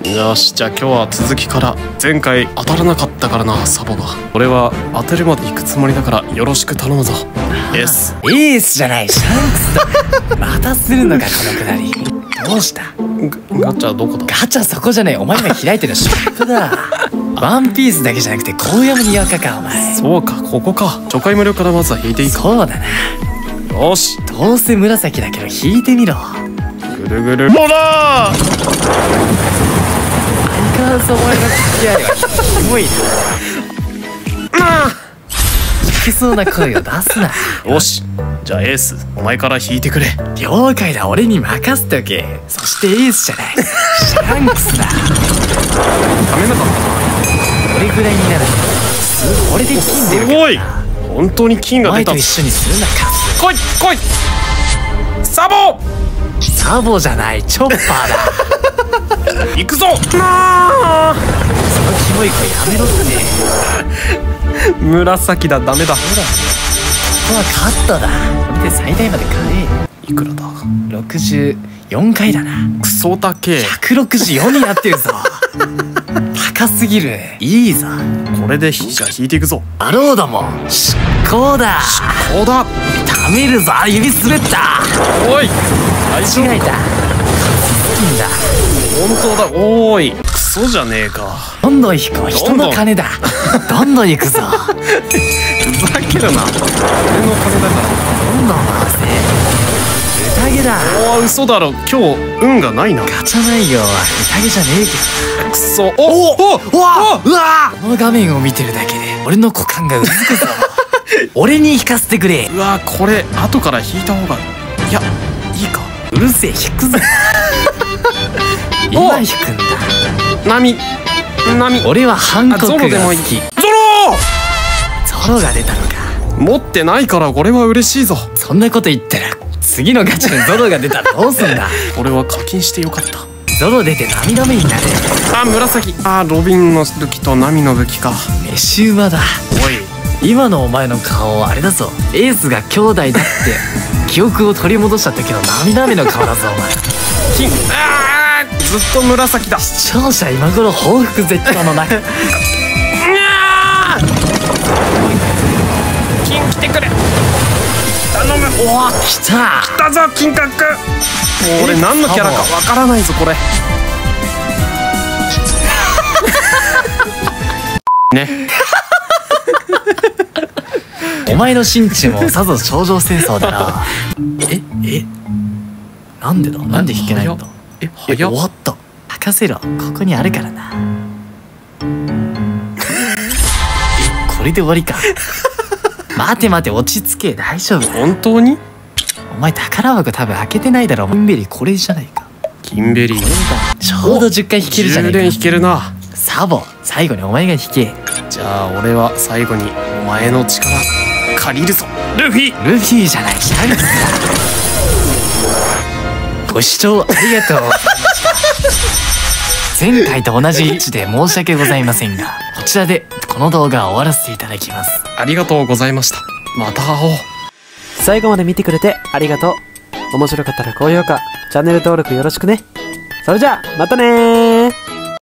よし、じゃあ今日は続きから。前回当たらなかったからな、サボが。俺は当てるまで行くつもりだからよろしく頼むぞ。エース。 エースじゃない、シャンクスだ。またするのかこのくだり。どうした？ ガチャどこだ？ ガチャそこじゃない、お前今開いてるのショップだ。ワンピースだけじゃなくて荒野もにわかかお前。 そうか、ここか。初回無料からまずは引いていいか。 そうだな。 よし、 どうせ紫だけど引いてみろ。 ぐるぐるもだー。 相変わらずお前の付き合いはキモいな。聞きそうな声を出すな。 よし、じゃあエース、お前から引いてくれ。 了解だ、俺に任せておけ。そしてエースじゃない、シャンクスだ。 ためなかったな。 これぐらいになるとこれで金出るから。 すごい、本当に金が出た。 お前と一緒にするなか。 来い来い、サボ。 サボじゃない、チョッパーだ。 行くぞ。 そのキモい声やめろって。 紫だ、ダメだ。 ここはカットだ。これで最大まで買いくらだえ。64回だな。 クソ高え。 164になってるぞ。高すぎる。いいぞ。 これでじゃあ引いていくぞ。 アロードも執行だ。 こうだ。 ためるぞ。指滑った。 おい、大丈夫間違えた。スキンだ。 本当だ。おーい、クソじゃねえか。 どんどん引こう。人の金だ。どんどん行くぞ。 ふざけるな、俺の金だから。 どんどん回せ。宴だ。 おお、嘘だろ。今日運がないな。 ガチャ内容は宴じゃねえけど。 クソ。おおうわうわ、この画面を見てるだけで俺の股間がうずくぞ。俺に引かせてくれ。 うわ、これ後から引いた方が、いや、いいか。 うるせえ、引くぞ。今引くんだ。 波。 俺はハンコックが好き。 ゾロでもいい。 ゾロが出たのか。 持ってないからこれは嬉しいぞ。 そんなこと言ったら次のガチャでゾロが出たらどうすんだ。 俺は課金してよかった。 ゾロ出て涙目になれ。 あ、紫。あ、ロビンの武器とナミの武器か。 メシウマだ。 おい、 今のお前の顔あれだぞ。エースが兄弟だって記憶を取り戻した時の涙目の顔だぞお前。 金。あー、ずっと紫だ。 視聴者今頃報復絶倒の中。 金来てくれ、頼む。 おお、来た。 来たぞ、金閣。俺何のキャラかわからないぞこれ。ね。 お前の心中もさぞ頂上戦争だな。なんでだ、なんで弾けないんだ。 早っ。 終わった。任せろ、ここにあるからな。これで終わりか。待て待て、落ち着け。大丈夫だ。 本当に？ お前宝箱多分開けてないだろ。キンベリーこれじゃないか。 キンベリーちょうど10回弾けるじゃないか。 10連弾けるな。 サボ、最後にお前が弾け。 じゃあ俺は最後にお前の力借りるぞ。ルフィ。 ルフィじゃない、シャンクスだ。ご視聴ありがとうございました。前回と同じ位置で申し訳ございませんが、こちらでこの動画を終わらせていただきます。 ありがとうございました。また会おう。 最後まで見てくれてありがとう。面白かったら高評価、チャンネル登録よろしくね。それじゃあまたねー。